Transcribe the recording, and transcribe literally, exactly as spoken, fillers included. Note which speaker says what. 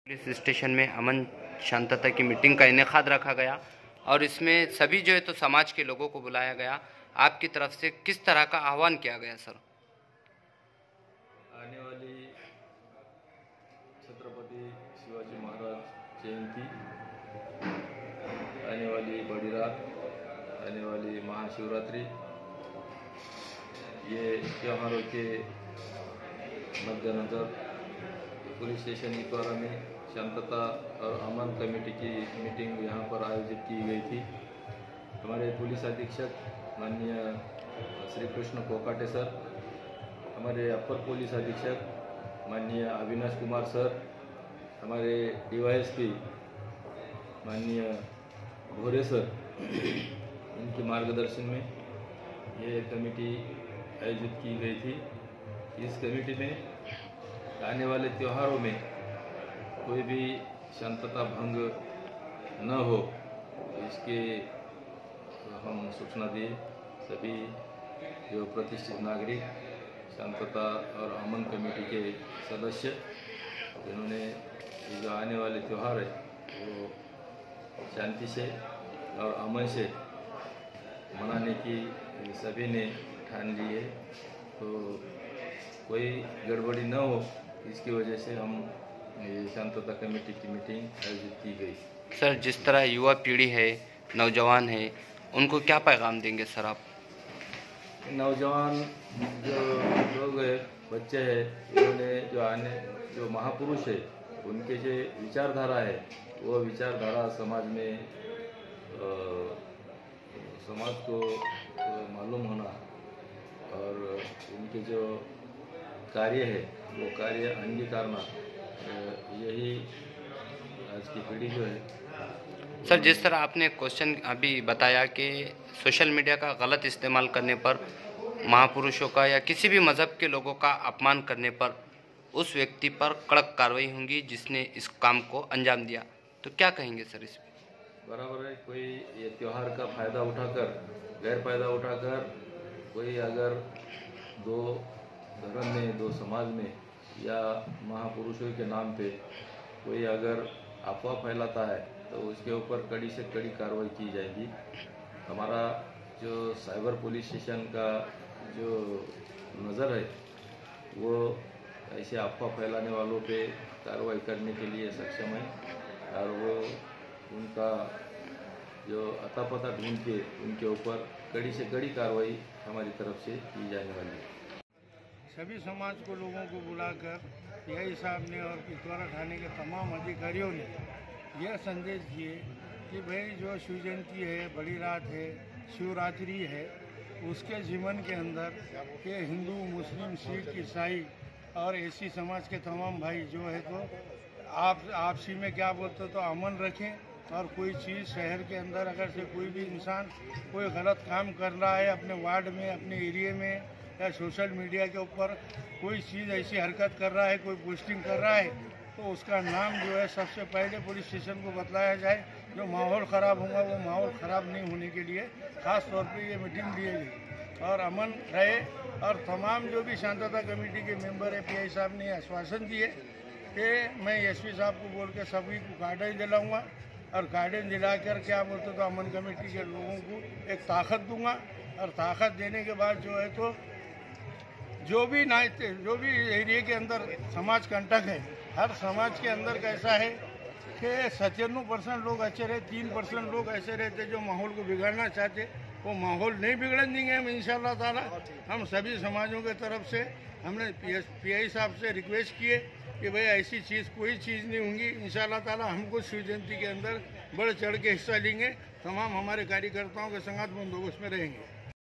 Speaker 1: Police station में अमन शांतता की मीटिंग का इनेकाद रखा गया और इसमें सभी जो है तो समाज के लोगों को बुलाया गया। आपकी तरफ से किस तरह का आह्वान किया गया सर?
Speaker 2: आने वाली छत्रपति शिवाजी महाराज जयंती, आने वाली बड़ी रात, आने वाली महाशिवरात्रि, ये त्योहारों के मद्देनजर पुलिस स्टेशन इतवारा में शांतता और अमन कमेटी की मीटिंग यहाँ पर आयोजित की गई थी। हमारे पुलिस अधीक्षक माननीय श्री कृष्ण कोकाटे सर, हमारे अपर पुलिस अधीक्षक माननीय अविनाश कुमार सर, हमारे डीवाईएसपी माननीय भोरे सर, इनके मार्गदर्शन में ये कमेटी आयोजित की गई थी। इस कमेटी में आने वाले त्योहारों में कोई भी शांतता भंग न हो, इसके हम सूचना दिए। सभी जो प्रतिष्ठित नागरिक, शांतता और अमन कमेटी के सदस्य, जिन्होंने ये जो आने वाले त्यौहार है वो शांति से और अमन से मनाने की सभी ने ठान ली है, तो कोई गड़बड़ी न हो, इसकी वजह से हम ये शांतता कमेटी की मीटिंग आयोजित की गई।
Speaker 1: सर, जिस तरह युवा पीढ़ी है, नौजवान है, उनको क्या पैगाम देंगे सर आप?
Speaker 2: नौजवान जो लोग हैं, बच्चे हैं, इन्होंने जो आने जो महापुरुष है उनके जो विचारधारा है वो विचारधारा समाज में आ, समाज को मालूम होना और उनके जो कार्य है वो कार्य अंगीकारना, यही आज की पीढ़ी जो है।
Speaker 1: सर, जिस तरह आपने क्वेश्चन अभी बताया कि सोशल मीडिया का गलत इस्तेमाल करने पर, महापुरुषों का या किसी भी मज़हब के लोगों का अपमान करने पर उस व्यक्ति पर कड़क कार्रवाई होगी जिसने इस काम को अंजाम दिया, तो क्या कहेंगे सर इस पर?
Speaker 2: बराबर है। कोई ये त्यौहार का फ़ायदा उठाकर, गैर फायदा उठाकर कोई अगर दो धर्म में, दो समाज में या महापुरुषों के नाम पे कोई अगर अफवाह फैलाता है तो उसके ऊपर कड़ी से कड़ी कार्रवाई की जाएगी। हमारा जो साइबर पुलिस स्टेशन का जो नज़र है वो ऐसे अफवाह फैलाने वालों पे कार्रवाई करने के लिए सक्षम है और वो उनका जो अता पता ढूंढ के उनके ऊपर कड़ी से कड़ी कार्रवाई हमारी तरफ से की जाने वाली है।
Speaker 3: सभी समाज को लोगों को बुलाकर पीआई साहब ने और इतवारा थाने के तमाम अधिकारियों ने यह संदेश दिए कि भाई जो शिव जयंती है, बड़ी रात है, शिवरात्रि है, उसके जीवन के अंदर के हिंदू, मुस्लिम, सिख, ईसाई और एसी समाज के तमाम भाई जो है तो आप आपसी में क्या बोलते तो अमन रखें और कोई चीज़ शहर के अंदर अगर से कोई भी इंसान कोई गलत काम कर रहा है अपने वार्ड में, अपने एरिया में या सोशल मीडिया के ऊपर कोई चीज़ ऐसी हरकत कर रहा है, कोई पोस्टिंग कर रहा है, तो उसका नाम जो है सबसे पहले पुलिस स्टेशन को बताया जाए। जो माहौल ख़राब होगा वो माहौल ख़राब नहीं होने के लिए ख़ास तौर पे ये मीटिंग दी गई और अमन रहे। और तमाम जो भी शांतता कमेटी के मेंबर है, पीआई साहब ने आश्वासन दिए कि मैं एसपी साहब को बोल के सभी को गाइडेंस दिलाऊँगा और गाइडेंस दिलाकर क्या बोलते तो अमन कमेटी के लोगों को एक ताकत दूंगा और ताकत देने के बाद जो है तो जो भी ना जो भी एरिया के अंदर समाज कंटक है, हर समाज के अंदर कैसा है कि सत्तानवे परसेंट लोग अच्छे रहे, तीन परसेंट लोग ऐसे रहते जो माहौल को बिगाड़ना चाहते, वो माहौल नहीं बिगड़ने देंगे हम इंशाअल्लाह ताला। हम सभी समाजों के तरफ से हमने पीआई साहब से रिक्वेस्ट किए कि भाई ऐसी चीज़ कोई चीज़ नहीं होंगी इंशाअल्लाह ताला। हमको शिव जयंती के अंदर बढ़ चढ़ के हिस्सा लेंगे, तमाम हमारे कार्यकर्ताओं के संगत बंदोबस्त में रहेंगे।